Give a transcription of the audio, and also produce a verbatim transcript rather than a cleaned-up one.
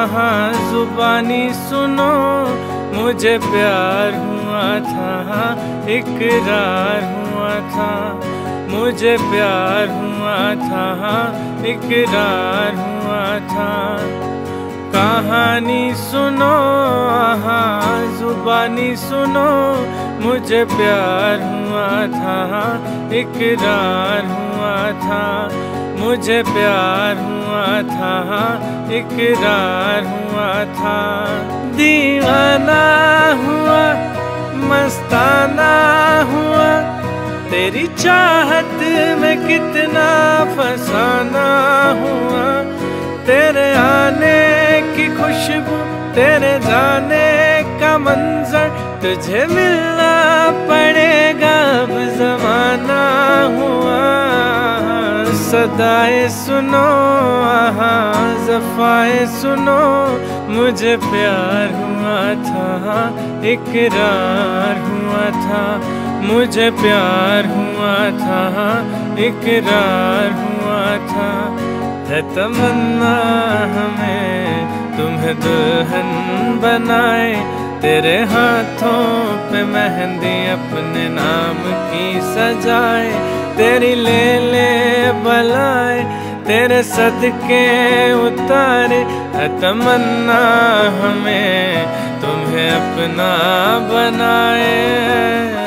हाँ जुबानी सुनो, मुझे प्यार हुआ था, इकरार हुआ था, मुझे प्यार हुआ था, इकरार हुआ था। कहानी सुनो, हाँ जुबानी सुनो, मुझे प्यार हुआ था, इकरार हुआ था, मुझे प्यार हुआ था, इकरार हुआ था। दीवाना हुआ, मस्ताना हुआ, तेरी चाहत में कितना फसाना हुआ। तेरे आने की खुशबू, तेरे जाने का मंजर, तुझे मिलना पड़ेगा अब ज़माना हुआ। सदाएं सुनो, हाँ ज़फ़ाएं सुनो, मुझे प्यार हुआ था, इकरार हुआ था, मुझे प्यार हुआ था, इकरार हुआ था। है तमन्ना हमें तुम्हें दुल्हन बनाए, तेरे हाथों पे मेहंदी अपने नाम की सजाए, तेरी ले ले बलाए, तेरे सदके उतारे। है तमन्ना हमें तुम्हें अपना बनाए।